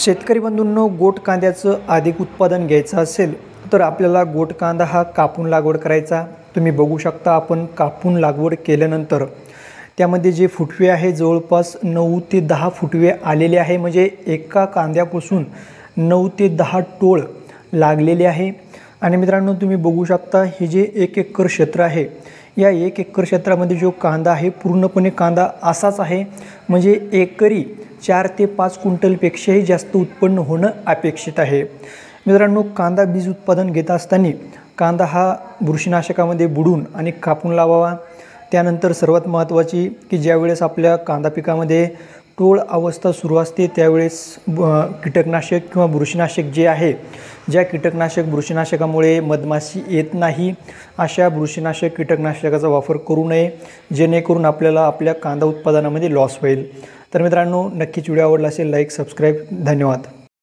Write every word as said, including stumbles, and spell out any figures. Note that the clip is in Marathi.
शेतकरी बंधूंनो, गोट कांद्याचं अधिक उत्पादन घ्यायचं असेल तर आपल्याला गोट कांदा हा कापून लागवड करायचा। तुम्ही बघू शकता, आपण कापून लागवड केल्यानंतर त्यामध्ये जे फुटवे आहे जवळपास नऊ ते दहा फुटवे आलेले आहे। म्हणजे एका कांद्यापासून नऊ ते दहा टोळ लागलेले आहे। आणि मित्रांनो, तुम्ही बघू शकता हे जे एक एकर क्षेत्र आहे, या एक एकर क्षेत्रामध्ये जो कांदा आहे पूर्णपणे कांदा असाच आहे। म्हणजे एकरी चार ते पाच क्विंटलपेक्षाही जास्त उत्पन्न होणं अपेक्षित आहे। मित्रांनो, कांदा बीज उत्पादन घेत असताना कांदा हा बुरशीनाशकामध्ये बुडून आणि कापून लावावा। त्यानंतर सर्वात महत्त्वाची की ज्यावेळेस आपल्या कांदा पिकामध्ये टोळ अवस्था सुरू असते त्यावेळेस कीटकनाशक किंवा बुरशीनाशक जे आहे, ज्या कीटकनाशक बुरशीनाशकामुळे मधमाशी येत नाही अशा बुरशीनाशक कीटकनाशकाचा वापर करू नये, जेणेकरून आपल्याला आपल्या कांदा उत्पादनामध्ये लॉस होईल। तर मित्रांनो, नक्कीच व्हिडिओ आवडला असेल लाईक सबस्क्राईब। धन्यवाद।